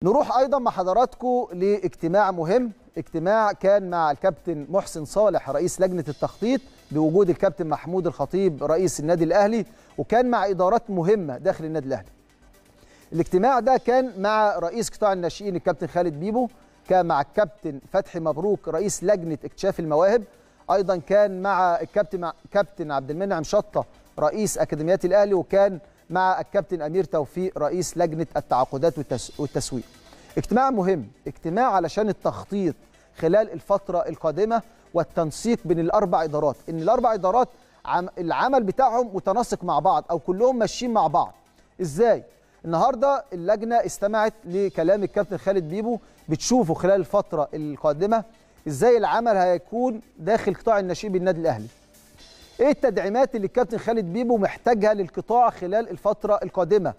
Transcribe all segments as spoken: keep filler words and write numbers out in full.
نروح ايضا مع حضراتكم لاجتماع مهم، اجتماع كان مع الكابتن محسن صالح رئيس لجنه التخطيط بوجود الكابتن محمود الخطيب رئيس النادي الاهلي، وكان مع ادارات مهمه داخل النادي الاهلي. الاجتماع ده كان مع رئيس قطاع الناشئين الكابتن خالد بيبو، كان مع الكابتن فتحي مبروك رئيس لجنه اكتشاف المواهب، ايضا كان مع الكابتن مع كابتن عبد المنعم شطه رئيس اكاديميات الاهلي، وكان مع الكابتن امير توفيق رئيس لجنه التعاقدات والتسويق. اجتماع مهم، اجتماع علشان التخطيط خلال الفتره القادمه والتنسيق بين الاربع ادارات، ان الاربع ادارات العمل بتاعهم متناسق مع بعض او كلهم ماشيين مع بعض. ازاي؟ النهارده اللجنه استمعت لكلام الكابتن خالد بيبو، بتشوفوا خلال الفتره القادمه ازاي العمل هيكون داخل قطاع الناشئين بالنادي الاهلي. ايه التدعيمات اللي الكابتن خالد بيبو محتاجها للقطاع خلال الفتره القادمه؟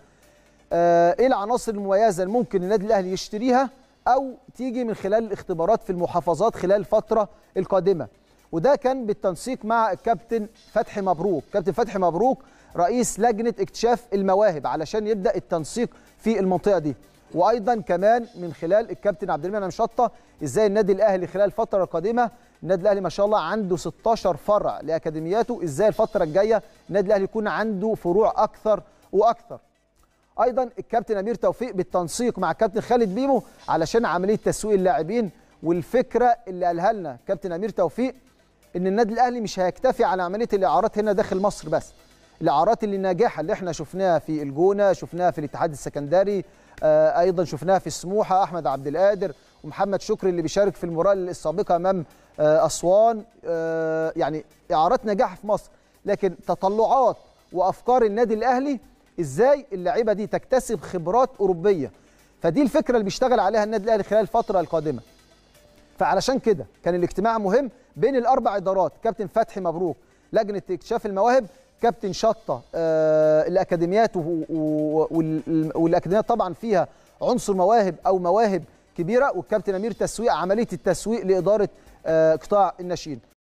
آه ايه العناصر المميزه اللي ممكن النادي الاهلي يشتريها او تيجي من خلال الاختبارات في المحافظات خلال الفتره القادمه؟ وده كان بالتنسيق مع الكابتن فتحي مبروك، كابتن فتحي مبروك رئيس لجنه اكتشاف المواهب، علشان يبدا التنسيق في المنطقه دي. وايضا كمان من خلال الكابتن عبد المنعم شطه ازاي النادي الاهلي خلال الفتره القادمه، النادي الاهلي ما شاء الله عنده ستاشر فرع لاكاديمياته، ازاي الفتره الجايه النادي الاهلي يكون عنده فروع اكثر واكثر. ايضا الكابتن امير توفيق بالتنسيق مع الكابتن خالد بيبو علشان عمليه تسويق اللاعبين، والفكره اللي قالها لنا كابتن امير توفيق ان النادي الاهلي مش هيكتفي على عمليه الاعارات هنا داخل مصر بس. الاعارات اللي ناجحه اللي احنا شفناها في الجونه، شفناها في الاتحاد السكندري، آه ايضا شفناها في سموحه احمد عبد القادر ومحمد شكري اللي بيشارك في المباراه السابقه امام آه اسوان، آه يعني اعارات نجاح في مصر. لكن تطلعات وافكار النادي الاهلي ازاي اللعيبه دي تكتسب خبرات اوروبيه، فدي الفكره اللي بيشتغل عليها النادي الاهلي خلال الفتره القادمه. فعلشان كده كان الاجتماع مهم بين الاربع ادارات، كابتن فتحي مبروك لجنه اكتشاف المواهب، كابتن شطه آه الاكاديميات، والاكاديميات طبعا فيها عنصر مواهب او مواهب كبيره، والكابتن امير تسويق عمليه التسويق لاداره آه قطاع الناشئين.